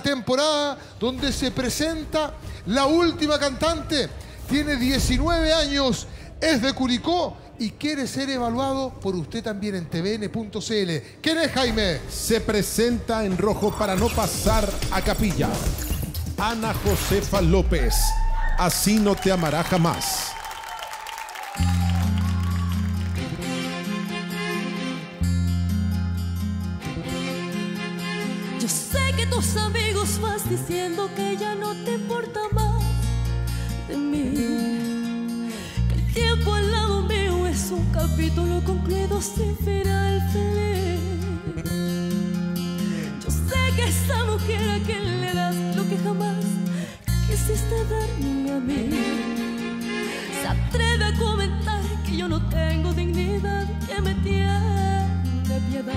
temporada donde se presenta la última cantante. Tiene 19 años, es de Curicó y quiere ser evaluado por usted también en tvn.cl. ¿Quién es, Jaime? Se presenta en rojo para no pasar a capilla. Ana Josefa López. Así no te amará jamás. Yo sé que tus amigos vas diciendo que ya no te importa más de mí, que el tiempo al lado mío es un capítulo concluido sin final feliz. Yo sé que esa mujer a quien le das lo que jamás quisiste darme a mí se atreve a comentar que yo no tengo dignidad, que me tiene piedad.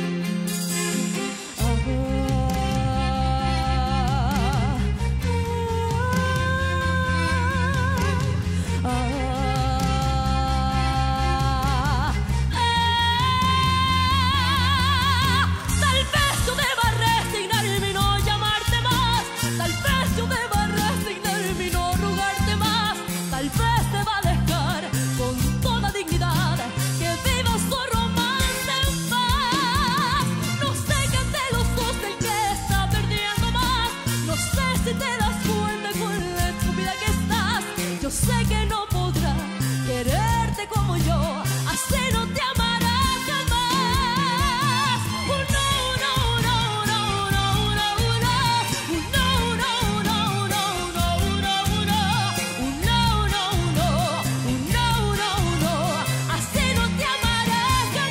Sé que no podrá quererte como yo, así no te amará jamás. No, no, no, no, no, no, no, no, no, no, no, no, no, no, así no te amará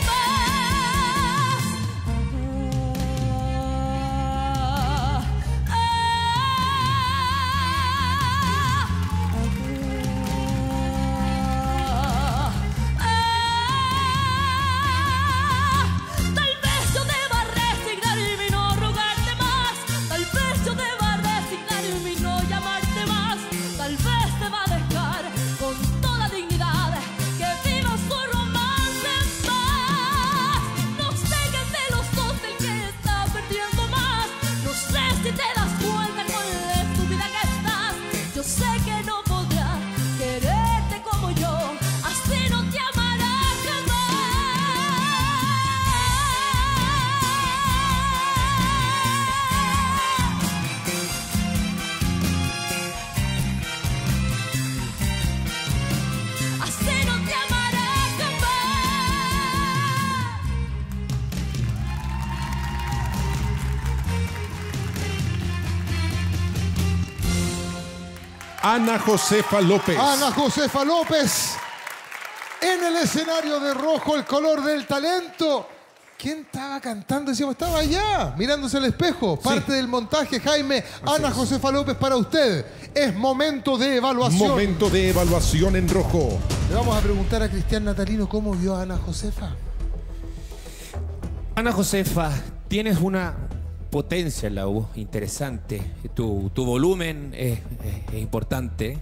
Ana Josefa López. Ana Josefa López. En el escenario de rojo, el color del talento. ¿Quién estaba cantando? Decíamos, estaba allá, mirándose al espejo. Parte del montaje, Jaime. Ana Josefa López para usted. Es momento de evaluación. Momento de evaluación en rojo. Le vamos a preguntar a Cristian Natalino cómo vio a Ana Josefa. Ana Josefa, tienes una potencia en la voz interesante. Tu volumen es importante.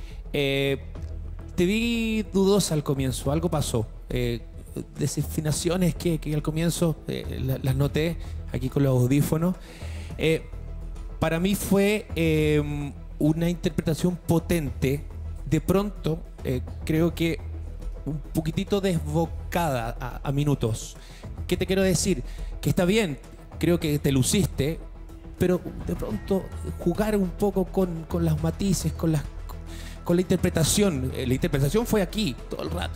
Te vi dudosa al comienzo, algo pasó. Desafinaciones que al comienzo las noté aquí con los audífonos. Para mí fue una interpretación potente. De pronto, creo que un poquitito desbocada a minutos. ¿Qué te quiero decir? Que está bien, creo que te luciste, pero de pronto jugar un poco con los matices, con la interpretación. La interpretación fue aquí, todo el rato.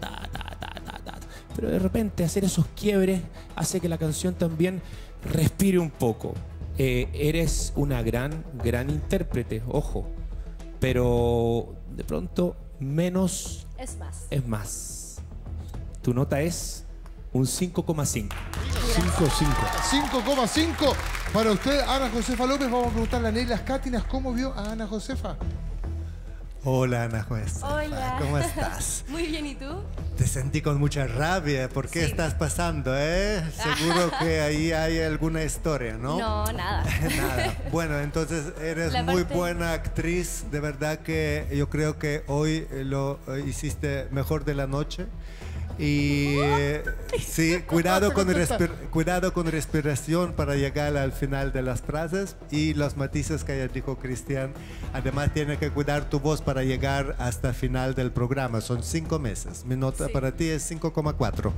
Pero de repente hacer esos quiebres hace que la canción también respire un poco. Eres una gran intérprete, ojo. Pero de pronto menos es más. Tu nota es un 5,5. 5,5 para usted, Ana Josefa López. Vamos a preguntarle a Neila Cátinas cómo vio a Ana Josefa. Hola, Ana Josefa. Hola. ¿Cómo estás? Muy bien, ¿y tú? Te sentí con mucha rabia. ¿Por qué estás pasando, Seguro que ahí hay alguna historia, ¿no? No, nada. Nada. Bueno, entonces eres muy buena actriz. De verdad que yo creo que hoy lo hiciste mejor de la noche. Y sí, cuidado con respiración para llegar al final de las frases y los matices que ya dijo Cristian. Además, tiene que cuidar tu voz para llegar hasta el final del programa. Son 5 meses. Mi nota para ti es 5,4.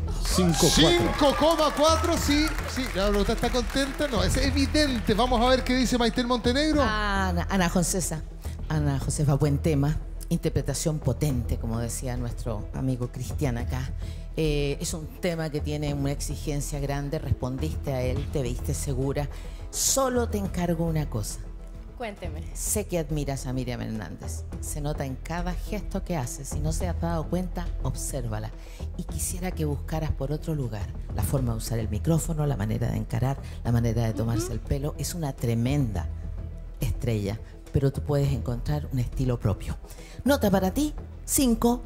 5,4, sí. La nota está contenta. No, es evidente. Vamos a ver qué dice Maite Montenegro. Ana Josefa, buen tema. Interpretación potente, como decía nuestro amigo Cristian acá. Es un tema que tiene una exigencia grande. Respondiste a él, te viste segura. Solo te encargo una cosa. Cuénteme. Sé que admiras a Miriam Hernández. Se nota en cada gesto que haces. Si no se has dado cuenta, obsérvala. Y quisiera que buscaras por otro lugar. La forma de usar el micrófono, la manera de encarar, la manera de tomarse el pelo. Es una tremenda estrella, pero tú puedes encontrar un estilo propio. Nota para ti, 5,6.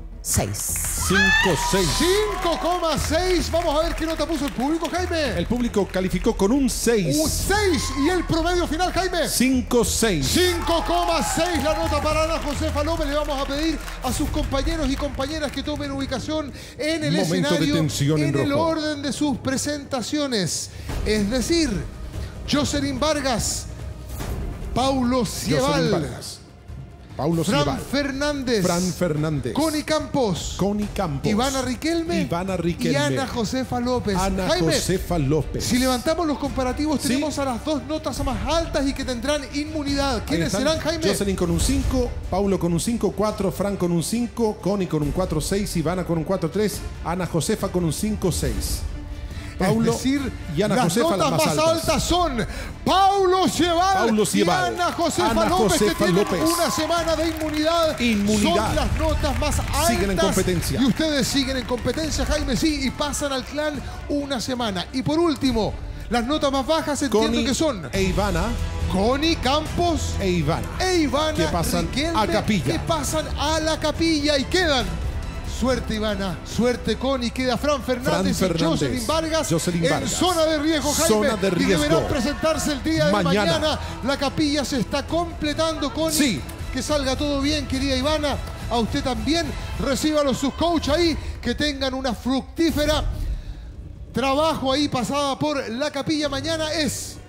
5,6. Vamos a ver qué nota puso el público, Jaime. El público calificó con un 6. Un 6. ¿Y el promedio final, Jaime? 5,6. 5,6 la nota para Ana Josefa López. Le vamos a pedir a sus compañeros y compañeras que tomen ubicación en el Momento de escenario tensión en el rojo. orden de sus presentaciones. Es decir, Jocelyn Vargas, Paulo Cieval, Fran Fernández, Connie Campos, Ivana Riquelme y Ana Josefa López. Josefa López. Si levantamos los comparativos, tenemos a las dos notas más altas y que tendrán inmunidad. ¿Quiénes serán, Jaime? Jocelyn con un 5, Paulo con un 5,4, Fran con un 5, Connie con un 4,6, Ivana con un 4,3, Ana Josefa con un 5,6. Paulo es decir, y Ana las Josefa notas las más altas son Paulo Cieval y Ana Josefa López, que tienen una semana de inmunidad. Son las notas más altas. Siguen en competencia. Y ustedes siguen en competencia, Jaime, sí, y pasan al clan una semana. Y por último, las notas más bajas entiendo que son Ivana, Connie Campos e Ivana que pasan Riquelme, a capilla. que pasan a la capilla y quedan. Suerte Ivana, suerte Connie, queda Fran Fernández y Jocelyn Vargas en zona de riesgo, Jaime. Zona de riesgo. Y deberán presentarse el día de mañana. La capilla se está completando, Connie. Sí. Que salga todo bien, querida Ivana. A usted también. Recíbalos sus coach ahí. Que tengan una fructífera trabajo ahí pasada por la capilla. Mañana es